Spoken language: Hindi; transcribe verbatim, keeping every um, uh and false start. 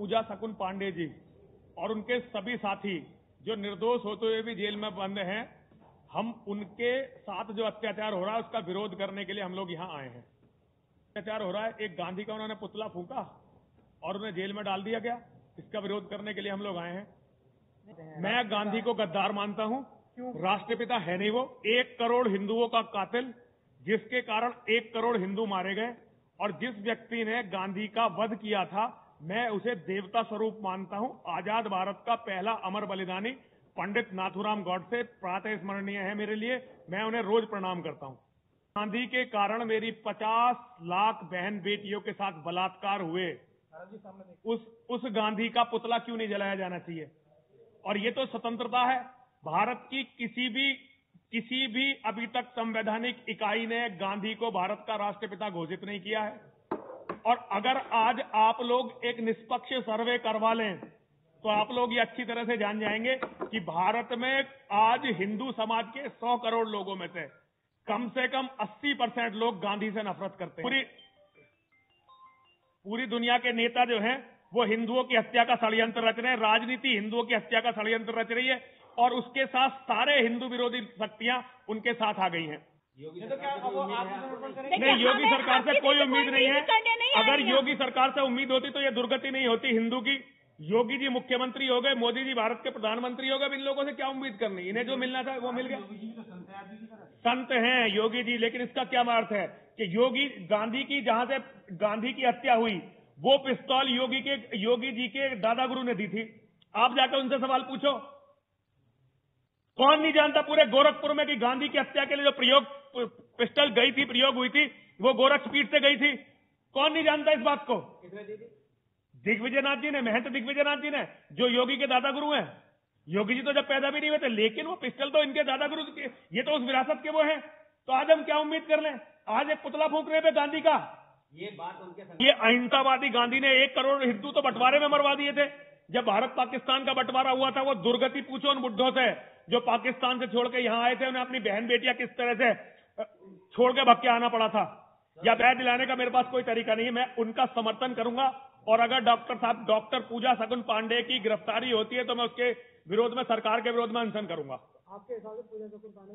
पूजा शकुन पांडे जी और उनके सभी साथी जो निर्दोष होते हुए भी जेल में बंद हैं, हम उनके साथ जो अत्याचार हो रहा है उसका विरोध करने के लिए हम लोग यहां आए हैं। अत्याचार हो रहा है, एक गांधी का उन्होंने पुतला फूंका और उन्हें जेल में डाल दिया गया। इसका विरोध करने के लिए हम लोग आए हैं। मैं गांधी को गद्दार मानता हूं, राष्ट्रपिता है नहीं वो। एक करोड़ हिंदुओं का कातिल, जिसके कारण एक करोड़ हिंदू मारे गए, और जिस व्यक्ति ने गांधी का वध किया था, मैं उसे देवता स्वरूप मानता हूं। आजाद भारत का पहला अमर बलिदानी पंडित नाथूराम गॉडसे प्रातः स्मरणीय है मेरे लिए। मैं उन्हें रोज प्रणाम करता हूं। गांधी के कारण मेरी पचास लाख बहन बेटियों के साथ बलात्कार हुए, उस उस गांधी का पुतला क्यों नहीं जलाया जाना चाहिए? और ये तो स्वतंत्रता है। भारत की किसी भी किसी भी अभी तक संवैधानिक इकाई ने गांधी को भारत का राष्ट्रपिता घोषित नहीं किया है। और अगर आज आप लोग एक निष्पक्ष सर्वे करवा लें तो आप लोग ये अच्छी तरह से जान जाएंगे कि भारत में आज हिंदू समाज के सौ करोड़ लोगों में से कम से कम अस्सी परसेंट लोग गांधी से नफरत करते हैं। पूरी पूरी दुनिया के नेता जो हैं वो हिंदुओं की हत्या का षड्यंत्र रच रहे हैं। राजनीति हिंदुओं की हत्या का षड्यंत्र रच रही है और उसके साथ सारे हिंदू विरोधी शक्तियां उनके साथ आ गई हैं। तो क्या अब वो आत्मसमर्पण नहीं, योगी सरकार से कोई उम्मीद नहीं है। अगर योगी सरकार से उम्मीद होती तो ये दुर्गति नहीं होती हिंदू की। योगी जी मुख्यमंत्री हो गए, मोदी जी भारत के प्रधानमंत्री हो गए, इन लोगों से क्या उम्मीद करनी? इन्हें जो मिलना था वो मिल गया। संत हैं योगी जी, लेकिन इसका क्या अर्थ है कि योगी गांधी की जहां से गांधी की हत्या हुई वो पिस्तौल योगी के योगी जी के दादा गुरु ने दी थी। आप जाकर उनसे सवाल पूछो। कौन नहीं जानता पूरे गोरखपुर में कि गांधी की हत्या के लिए जो प्रयोग पिस्टल गई थी, प्रयोग हुई थी, वो गोरखपीठ से गई थी? कौन नहीं जानता इस बात को? दिग्विजयनाथ जी ने, महंत दिग्विजयनाथ जी ने, जो योगी के दादा गुरु हैं। योगी जी तो जब पैदा भी नहीं हुए थे, लेकिन वो पिस्टल तो इनके दादा गुरु के, ये तो उस विरासत के वो हैं। तो आज हम क्या उम्मीद कर लें? आज एक पुतला फूंक रहे पे गांधी का। ये बात उनके ये अहिंसावादी गांधी ने एक करोड़ हिंदू तो बंटवारे में मरवा दिए थे। जब भारत पाकिस्तान का बंटवारा हुआ था, वो दुर्गति पूछो उन बुड्ढों से जो पाकिस्तान से छोड़ के यहां आए थे। उन्हें अपनी बहन बेटियां किस तरह से छोड़ के भग के आना पड़ा था, या बैठ दिलाने का मेरे पास कोई तरीका नहीं है। मैं उनका समर्थन करूंगा, और अगर डॉक्टर साहब डॉक्टर पूजा शकुन पांडे की गिरफ्तारी होती है तो मैं उसके विरोध में, सरकार के विरोध में अनशन करूंगा। आपके हिसाब से पूजा शकुन पांडे